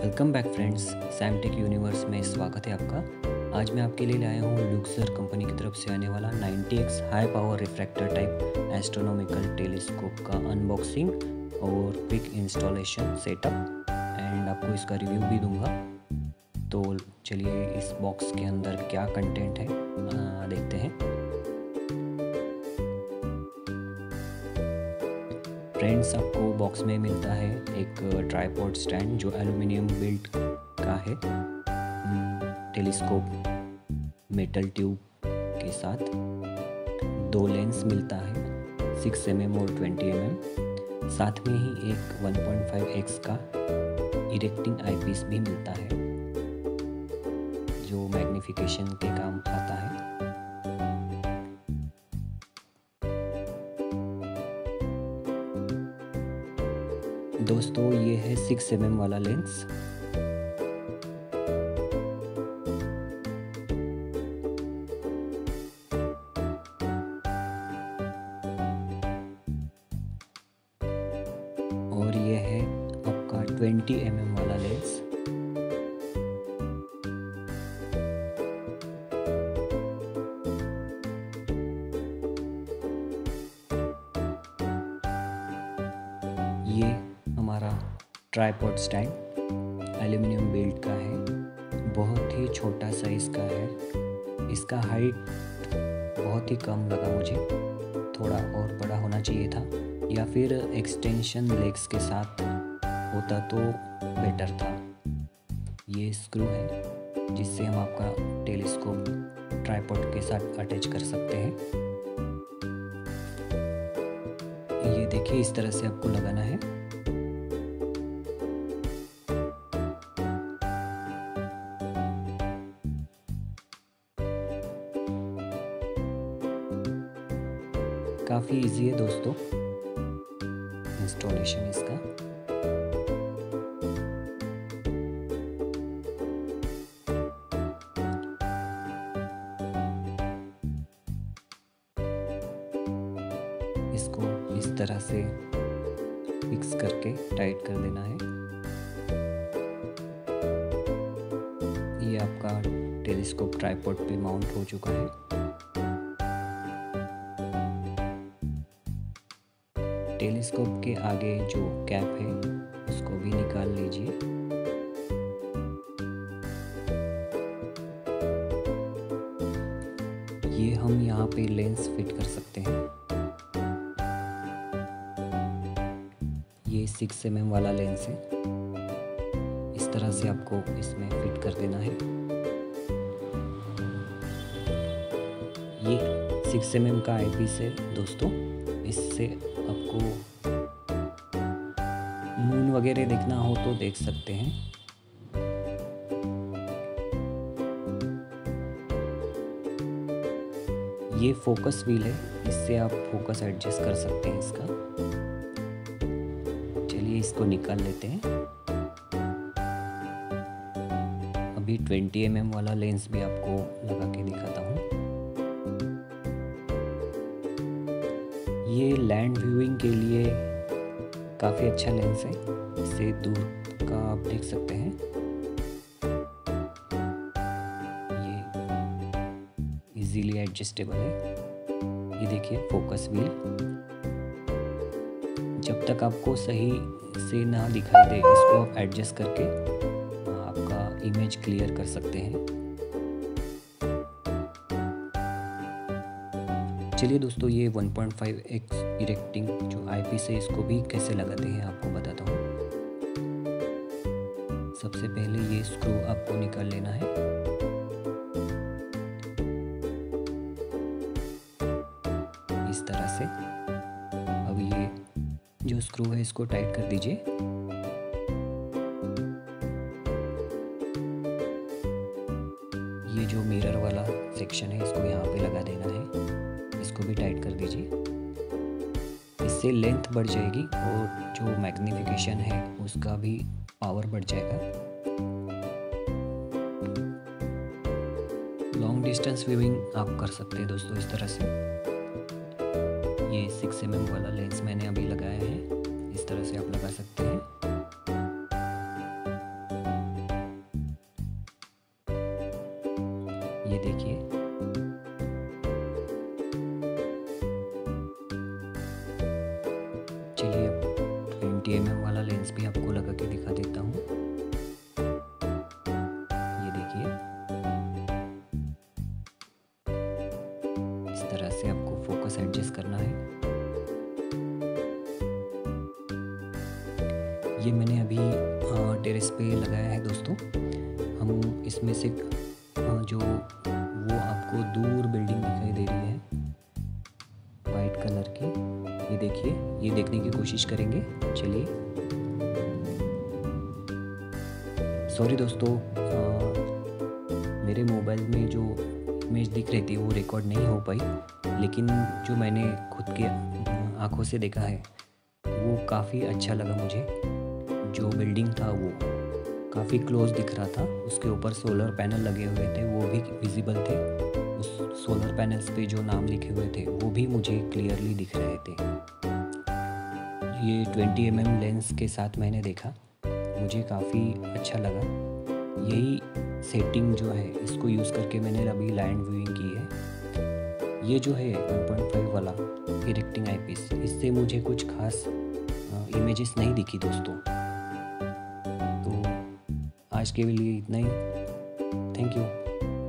Welcome back friends, Samtech universe में स्वागत है आपका। आज मैं आपके लिए लाया हूँ लुक्सर कंपनी की तरफ से आने वाला 90x high power refractor type astronomical telescope का अनबॉक्सिंग और क्विक इंस्टॉलेशन सेटअप एंड आपको इसका रिव्यू भी दूंगा। तो चलिए इस बॉक्स के अंदर क्या कंटेंट है देखते हैं। फ्रेंड्स, आपको बॉक्स में मिलता है एक ट्राइपॉड स्टैंड जो एल्युमिनियम बिल्ट का है, टेलीस्कोप मेटल ट्यूब के साथ। 2 लेंस मिलता है 6 mm और 20 mm। साथ में ही एक 1.5x का इरेक्टिंग आईपीस भी मिलता है जो मैग्निफिकेशन के काम आता है। दोस्तों, ये है 6 mm वाला लेंस। और ये है आपका 20 mm वाला लेंस। ये हमारा ट्राइपॉड स्टैंड एल्युमिनियम बिल्ड का है, बहुत ही छोटा साइज का है। इसका हाइट बहुत ही कम लगा मुझे, थोड़ा और बड़ा होना चाहिए था या फिर एक्सटेंशन लेग्स के साथ होता तो बेटर था। ये स्क्रू है जिससे हम आपका टेलीस्कोप ट्राइपॉड के साथ अटैच कर सकते हैं। ये देखिए, इस तरह से आपको लगाना है। काफ़ी इजी है दोस्तों इंस्टॉलेशन इसका। इसको इस तरह से फिक्स करके टाइट कर देना है। ये आपका टेलीस्कोप ट्राइपॉड पे माउंट हो चुका है। टेलीस्कोप के आगे जो कैप है उसको भी निकाल लीजिए। ये हम यहाँ पे लेंस फिट कर सकते हैं। ये 6 mm वाला लेंस है, इस तरह से आपको इसमें फिट कर देना है। ये 6 mm का आईपीस है दोस्तों। इससे आपको मून वगैरह देखना हो तो देख सकते हैं। ये फोकस व्हील है, इससे आप फोकस एडजस्ट कर सकते हैं इसका। चलिए इसको निकाल लेते हैं। अभी 20 mm वाला लेंस भी आपको लगा के दिखाता हूँ। ये लैंड व्यूइंग के लिए काफ़ी अच्छा लेंस है, इससे दूर का आप देख सकते हैं। ये इजीली एडजस्टेबल है। ये देखिए फोकस व्हील। जब तक आपको सही से ना दिखाई दे, इसको आप एडजस्ट करके आपका इमेज क्लियर कर सकते हैं। चलिए दोस्तों, ये 1.5x इरेक्टिंग जो आईपीस है इसको भी कैसे लगाते हैं आपको बताता हूँ। सबसे पहले ये स्क्रू आपको निकाल लेना है। इस तरह से। अब ये जो स्क्रू है इसको टाइट कर दीजिए। ये जो मिरर वाला सेक्शन है इसको यहाँ पे लगा देना है। इसको भी टाइट कर दीजिए। इससे लेंथ बढ़ जाएगी और जो मैग्निफिकेशन है उसका भी पावर बढ़ जाएगा। लॉन्ग डिस्टेंस व्यूइंग आप कर सकते हैं दोस्तों इस तरह से। ये 6 mm वाला लेंस मैंने अभी लगाया है, इस तरह से आप लगा सकते हैं। ये देखिए, चलिए अब 20 mm वाला लेंस भी आपको लगा के दिखा देता हूँ। ये देखिए, इस तरह से आपको फोकस एडजस्ट करना है। ये मैंने अभी टेरेस पे लगाया है दोस्तों। हम इसमें से जो वो आपको दूर बिल्डिंग दिखाई दे रही है वाइट कलर की, ये देखिए, ये देखने की कोशिश करेंगे। चलिए, सॉरी दोस्तों, मेरे मोबाइल में जो इमेज दिख रही थी वो रिकॉर्ड नहीं हो पाई, लेकिन जो मैंने खुद के आँखों से देखा है वो काफ़ी अच्छा लगा मुझे। जो बिल्डिंग था वो काफ़ी क्लोज दिख रहा था, उसके ऊपर सोलर पैनल लगे हुए थे, वो भी विजिबल थे। उस सोलर पैनल्स पे जो नाम लिखे हुए थे वो भी मुझे क्लियरली दिख रहे थे। ये 20 mm लेंस के साथ मैंने देखा, मुझे काफ़ी अच्छा लगा। यही सेटिंग जो है इसको यूज़ करके मैंने अभी लैंड व्यूइंग की है। ये जो है 1.5 वाला इरेक्टिंग आईपीस, इससे मुझे कुछ खास इमेजेस नहीं दिखी दोस्तों। तो आज के लिए इतना ही। Thank you.